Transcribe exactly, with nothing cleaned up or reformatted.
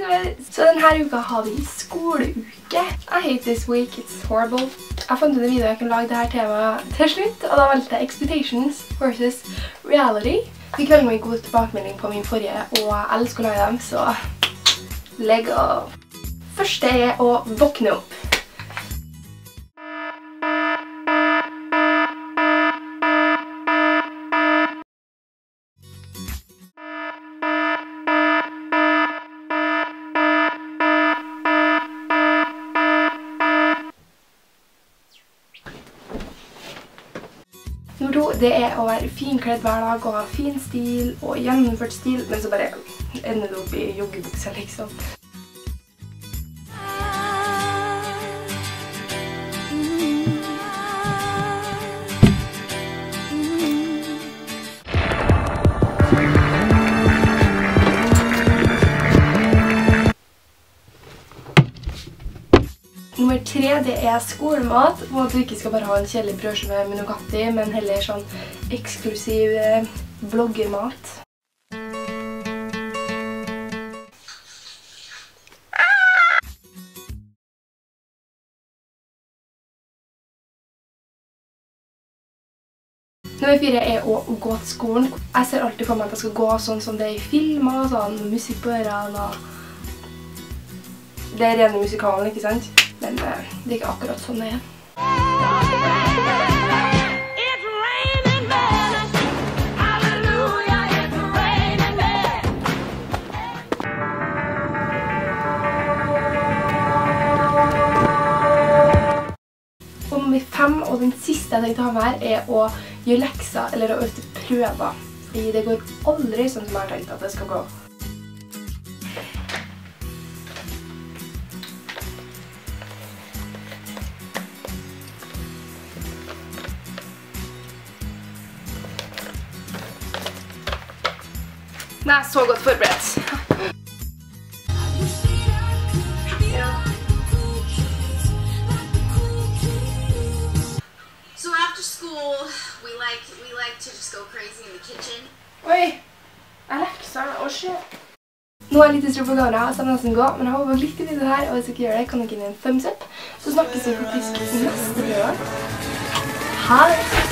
utover. Så denne uka har vi skoleuke. I hate this week, it's horrible. Jeg fant ut en video jeg kunne lage dette temaet til slutt, og da valgte jeg Expectations versus Reality. Fikk veldig mye god tilbakemelding på min forrige, og jeg elsker å lage dem, så Lego. Første er å våkne opp. Nummer to, det er å være finkledd hver dag og ha fin stil og gjennomført stil, men så bare ender det opp i joggebukser, liksom. Nummer tre, det er skolemat, og at du ikke skal bare ha en kjedelig brødskive med Nugatti, men heller sånn eksklusiv bloggermat. Nummer fire er å gå til skolen. Jeg ser alltid for meg at jeg skal gå sånn som det er i filmer, sånn musikk på ørene. Det er rene musikalen, ikke sant? Men det er ikke akkurat sånn det er. Og nummer fem, og den siste jeg tenkte å ha med her, er å gjøre lekser eller å øve prøver. Fordi det går aldri sånn som jeg har tenkt at det skal gå. Nei, så godt forberedt. So after school, we like we like to just go crazy in the kitchen. Oi, Alexa, å shit. Nå er jeg litt i strøm på kamera, så jeg må nesten gå, men jeg håper litt i videoen her, og hvis jeg ikke gjør det, kan dere gi en thumbs up. Så snakkes vi faktisk neste video. Ha det!